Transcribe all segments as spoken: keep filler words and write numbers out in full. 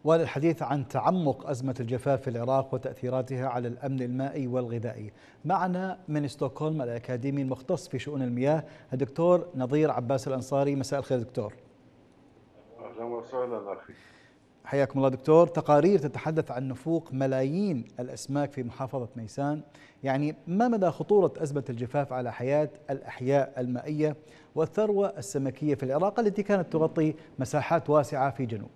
وللحديث عن تعمق أزمة الجفاف في العراق وتأثيراتها على الأمن المائي والغذائي. معنا من ستوكهولم الأكاديمي المختص في شؤون المياه الدكتور نظير عباس الأنصاري. مساء الخير دكتور. أهلا وسهلا أخي. حياكم الله دكتور. تقارير تتحدث عن نفوق ملايين الأسماك في محافظة ميسان، يعني ما مدى خطورة أزمة الجفاف على حياة الأحياء المائية والثروة السمكية في العراق التي كانت تغطي مساحات واسعة في جنوب؟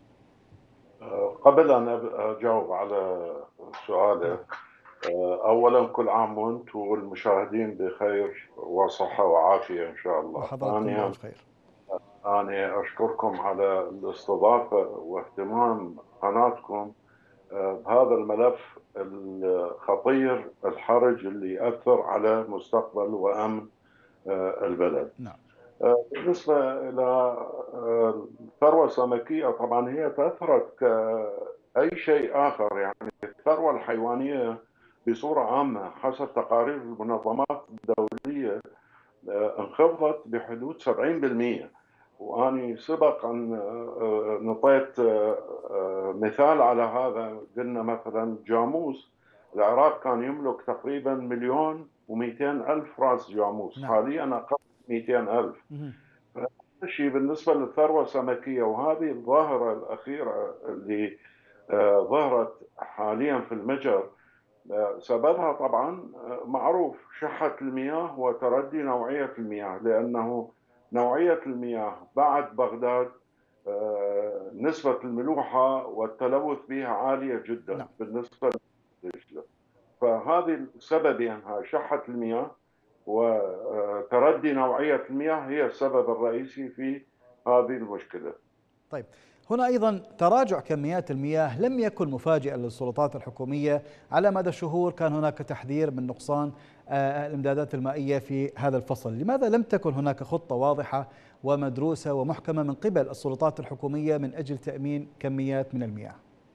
قبل أن أجاوب على سؤالك، أولا كل عام وأنتم والمشاهدين بخير وصحة وعافية إن شاء الله. وحضراتكم ثانيا بألف خير. أنا أشكركم على الاستضافة واهتمام قناتكم بهذا الملف الخطير الحرج اللي يأثر على مستقبل وأمن البلد. نعم. بالنسبة إلى الثروة السمكية، طبعا هي تأثرت كأي شيء آخر، يعني الثروة الحيوانية بصورة عامة حسب تقارير المنظمات الدولية انخفضت بحدود سبعين بالمئة. وأنا سبق أن نطيت مثال على هذا، قلنا مثلا جاموس العراق كان يملك تقريبا مليون ومئتين ألف رأس جاموس. نعم. حاليا أقل مئتين ألف. شيء بالنسبة للثروة السمكية، وهذه الظاهرة الأخيرة اللي ظهرت حاليا في المجر سببها طبعا معروف، شحة المياه وتردي نوعية المياه، لأنه نوعية المياه بعد بغداد نسبة الملوحة والتلوث بها عالية جدا. نعم. بالنسبة لدجلة، فهذه السببين، شحة المياه وتردي نوعية المياه، هي السبب الرئيسي في هذه المشكلة. طيب، هنا أيضا تراجع كميات المياه لم يكن مفاجئا للسلطات الحكومية. على مدى الشهور كان هناك تحذير من نقصان الإمدادات المائية في هذا الفصل. لماذا لم تكن هناك خطة واضحة ومدروسة ومحكمة من قبل السلطات الحكومية من أجل تأمين كميات من المياه؟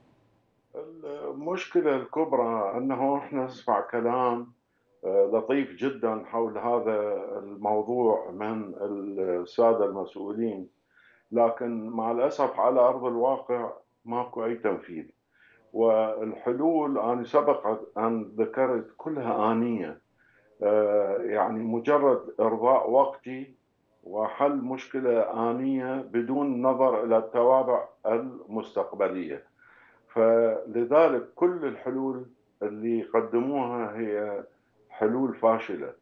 المشكلة الكبرى أنه إحنا نسمع كلام لطيف جدا حول هذا الموضوع من السادة المسؤولين، لكن مع الأسف على أرض الواقع ماكو أي تنفيذ. والحلول أنا سبق أن ذكرت كلها آنية، يعني مجرد إرضاء وقتي وحل مشكلة آنية بدون نظر إلى التوابع المستقبلية. فلذلك كل الحلول اللي قدموها هي حلول فاشلة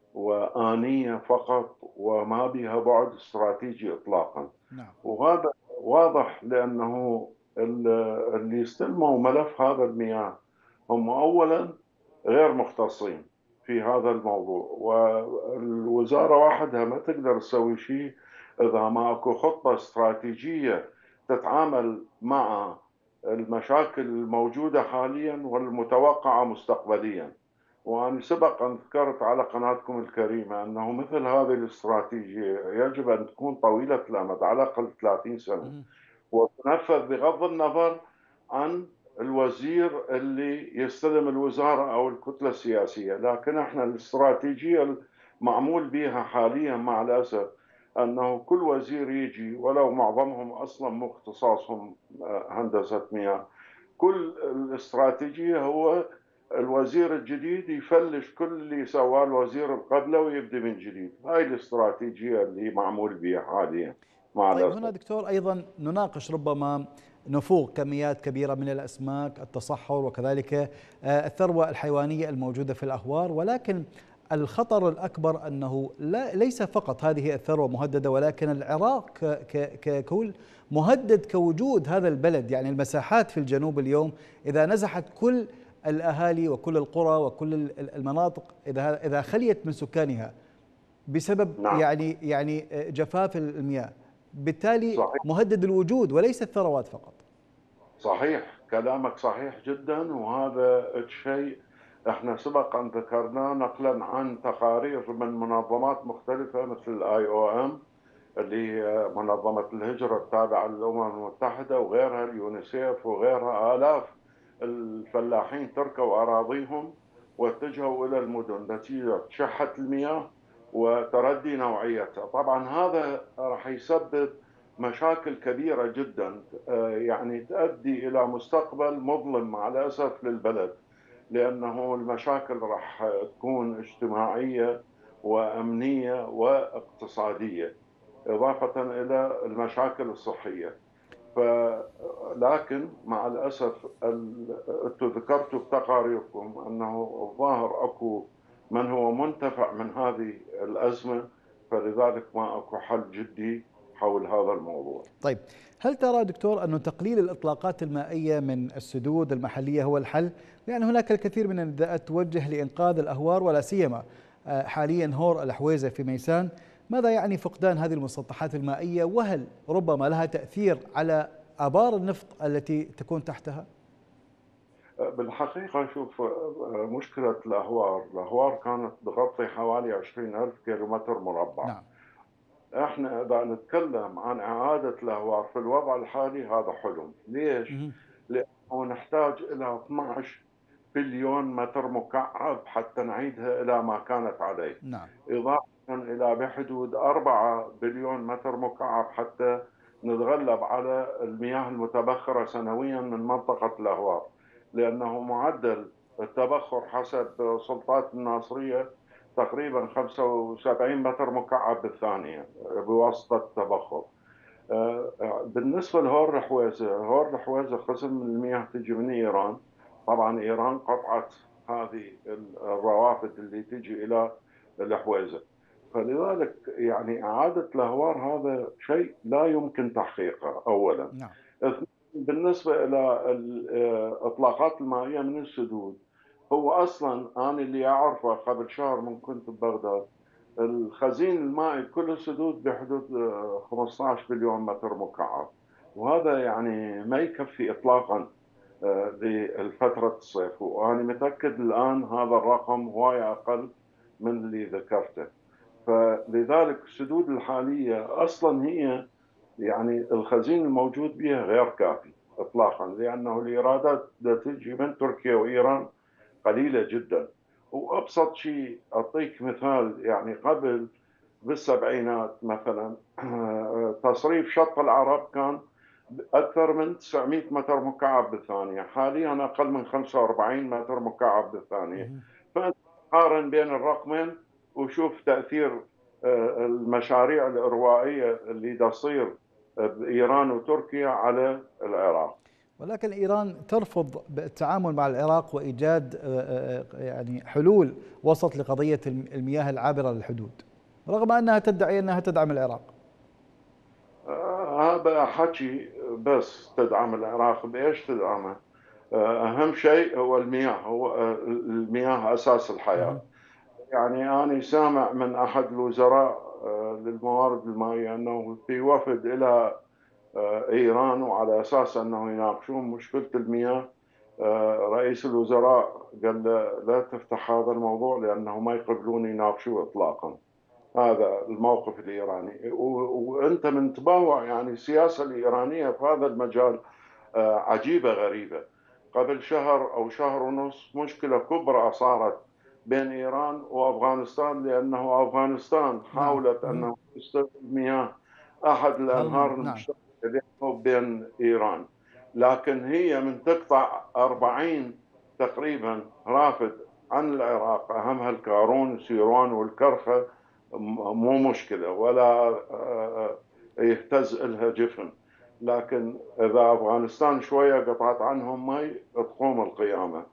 وآنية فقط، وما بها بعد استراتيجي إطلاقا. نعم. وهذا واضح لأنه اللي استلموا ملف هذا المياه هم أولا غير مختصين في هذا الموضوع، والوزارة وحدها ما تقدر تسوي شيء إذا ما أكو خطة استراتيجية تتعامل مع المشاكل الموجودة حاليا والمتوقعة مستقبليا. وأنا سبق أن ذكرت على قناتكم الكريمة أنه مثل هذه الاستراتيجية يجب أن تكون طويلة الأمد، على الأقل ثلاثين سنة، وتنفذ بغض النظر عن الوزير اللي يستلم الوزارة أو الكتلة السياسية. لكن احنا الاستراتيجية المعمول بها حاليا مع الأسف أنه كل وزير يجي، ولو معظمهم أصلا مو اختصاصهم هندسة مياه، كل الاستراتيجية هو الوزير الجديد يفلش كل اللي سواه الوزير قبله ويبدأ من جديد. هاي الاستراتيجية اللي معمول بها حاليا مع طيب، الأسف. هنا دكتور أيضا نناقش ربما نفوق كميات كبيرة من الأسماك، التصحر، وكذلك الثروة الحيوانية الموجودة في الأهوار، ولكن الخطر الأكبر أنه لا ليس فقط هذه الثروة مهددة، ولكن العراق ككل مهدد كوجود هذا البلد. يعني المساحات في الجنوب اليوم إذا نزحت كل الأهالي وكل القرى وكل المناطق، إذا إذا خليت من سكانها بسبب نعم. يعني يعني جفاف المياه، بالتالي صحيح. مهدد الوجود وليس الثروات فقط. صحيح، كلامك صحيح جدا، وهذا الشيء احنا سبق ان ذكرناه نقلا عن تقارير من منظمات مختلفة مثل الاي او ام اللي هي منظمة الهجرة التابعة للأمم المتحدة، وغيرها اليونيسيف وغيرها. آلاف الفلاحين تركوا أراضيهم واتجهوا إلى المدن نتيجة شحة المياه وتردي نوعيتها. طبعا هذا راح يسبب مشاكل كبيرة جدا، آه، يعني تؤدي إلى مستقبل مظلم مع الأسف للبلد، لأنه المشاكل راح تكون اجتماعية وأمنية واقتصادية، إضافة إلى المشاكل الصحية. ف لكن مع الأسف ال- أنتم ذكرتوا بتقاريركم أنه الظاهر أكو من هو منتفع من هذه الأزمة، فلذلك ما أكو حل جدي حول هذا الموضوع. طيب، هل ترى دكتور أن تقليل الإطلاقات المائية من السدود المحلية هو الحل؟ لأن هناك الكثير من النداءات توجه لإنقاذ الأهوار، ولا سيما آه، حاليا هور الأحويزة في ميسان. ماذا يعني فقدان هذه المسطحات المائية، وهل ربما لها تأثير على آبار النفط التي تكون تحتها؟ بالحقيقة شوف، مشكلة الأهوار الأهوار كانت تغطي حوالي عشرين ألف كيلومتر مربع. نعم. احنا إذا نتكلم عن إعادة الأهوار في الوضع الحالي هذا حلم. ليش؟ مهم. لأنه نحتاج إلى اثنعش بليون متر مكعب حتى نعيدها إلى ما كانت عليه، نعم. إضافة إلى بحدود أربعة بليون متر مكعب حتى نتغلب على المياه المتبخرة سنويا من منطقة الأهوار، لأنه معدل التبخر حسب سلطات الناصرية تقريبا خمسة وسبعين متر مكعب بالثانية بواسطة التبخر. آه، آه، بالنسبة لهور الحويزة، هور الحويزة قسم من المياه تجي من إيران. طبعا إيران قطعت هذه الروافد اللي تجي إلى الحويزة، فلذلك يعني إعادة الأهوار هذا شيء لا يمكن تحقيقه أولا. نعم. اثنين، بالنسبة إلى الإطلاقات المائية من السدود، هو أصلا أنا اللي أعرفه قبل شهر من كنت ببغداد، الخزين المائي كل السدود بحدود آه، خمسة عشر بليون متر مكعب، وهذا يعني ما يكفي إطلاقا آه، لفترة الصيف، وأنا متأكد الآن هذا الرقم هواي أقل من اللي ذكرته. فلذلك السدود الحالية أصلا هي يعني الخزين الموجود بها غير كافي إطلاقا، لأنه الإيرادات التي تجي من تركيا وإيران قليلة جدا. وأبسط شيء أعطيك مثال، يعني قبل بالسبعينات مثلا تصريف شط العرب كان أكثر من تسعمئة متر مكعب بالثانية، حاليا أقل من خمسة وأربعين متر مكعب بالثانية. مهم. فأنت قارن بين الرقمين وشوف تأثير آه، المشاريع الإروائية اللي تصير بإيران وتركيا على العراق. ولكن إيران ترفض التعامل مع العراق وإيجاد آه، آه، يعني حلول وسط لقضية المياه العابرة للحدود، رغم أنها تدعي أنها تدعم العراق. آه، هذا حكي بس. تدعم العراق بإيش تدعمه؟ آه، أهم شيء هو المياه، هو آه، المياه أساس الحياة. مهم. يعني أنا سامع من أحد الوزراء آه، للموارد المائية أنه في وفد إلى آه، إيران، وعلى أساس أنه يناقشون مشكلة المياه. آه، رئيس الوزراء قال له لا تفتح هذا الموضوع لأنه ما يقبلون يناقشوه إطلاقا. هذا الموقف الإيراني، و- وأنت من تباوع يعني السياسة الإيرانية في هذا المجال آه، عجيبة غريبة. قبل شهر أو شهر ونص مشكلة كبرى صارت بين إيران وأفغانستان، لأنه أفغانستان نعم. حاولت مهم. أنه تستخدم مياه أحد هلمند. الأنهار نعم. المشتركة بينه وبين إيران، لكن هي من تقطع أربعين تقريبا رافد عن العراق، أهمها الكارون سيروان والكرخة، مو مشكلة ولا آه، آه، يهتز لها جفن. لكن إذا أفغانستان شوية قطعت عنهم مي تقوم القيامة.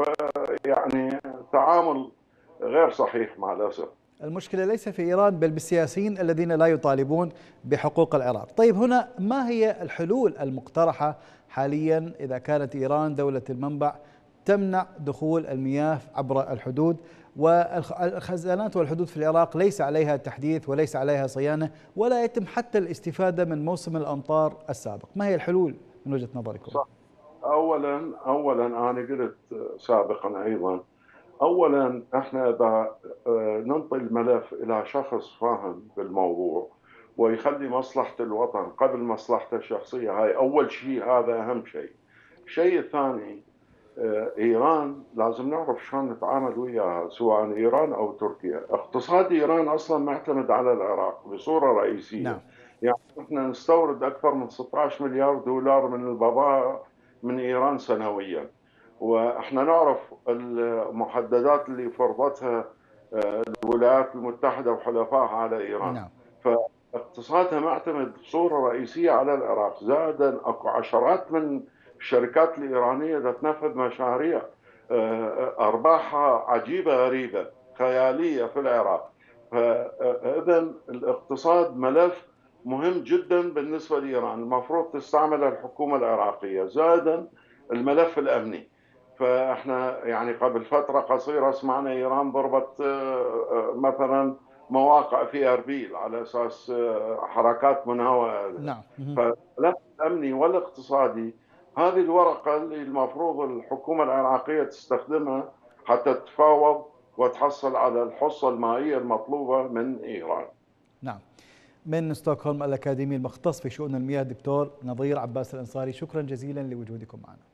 يعني تعامل غير صحيح مع الأسف. المشكلة ليس في إيران بل بالسياسيين الذين لا يطالبون بحقوق العراق. طيب، هنا ما هي الحلول المقترحة حاليا إذا كانت إيران دولة المنبع تمنع دخول المياه عبر الحدود، والخزانات والحدود في العراق ليس عليها تحديث وليس عليها صيانة، ولا يتم حتى الاستفادة من موسم الأمطار السابق؟ ما هي الحلول من وجهة نظركم؟ صح. أولا أولا أنا قلت سابقا أيضا، أولا احنا إذا آه، ننطي الملف إلى شخص فاهم بالموضوع ويخلي مصلحة الوطن قبل مصلحته الشخصية، هاي أول شيء، هذا أهم شيء. الشيء الثاني، آه، إيران لازم نعرف شلون نتعامل وياها، سواء إيران أو تركيا. اقتصاد إيران أصلا معتمد على العراق بصورة نعم. رئيسية، يعني احنا نستورد اكثر من ستة عشر مليار دولار من البضائع من ايران سنويا، واحنا نعرف المحددات اللي فرضتها الولايات المتحده وحلفائها على ايران. نعم. فاقتصادها معتمد بصوره رئيسيه على العراق، زائدا اكو عشرات من الشركات الايرانيه اللي تنفذ مشاريع ارباحها عجيبه غريبه خياليه في العراق. فاذا الاقتصاد ملف مهم جدا بالنسبه لايران، المفروض تستعمله الحكومه العراقيه، زائدا الملف الامني. فاحنا يعني قبل فتره قصيره سمعنا ايران ضربت مثلا مواقع في اربيل على اساس حركات مناوئه. نعم. فالملف الامني والاقتصادي هذه الورقه اللي المفروض الحكومه العراقيه تستخدمها حتى تتفاوض وتحصل على الحصه المائيه المطلوبه من ايران. نعم. من ستوكهولم الأكاديمي المختص في شؤون المياه دكتور نظير عباس الأنصاري، شكرا جزيلا لوجودكم معنا.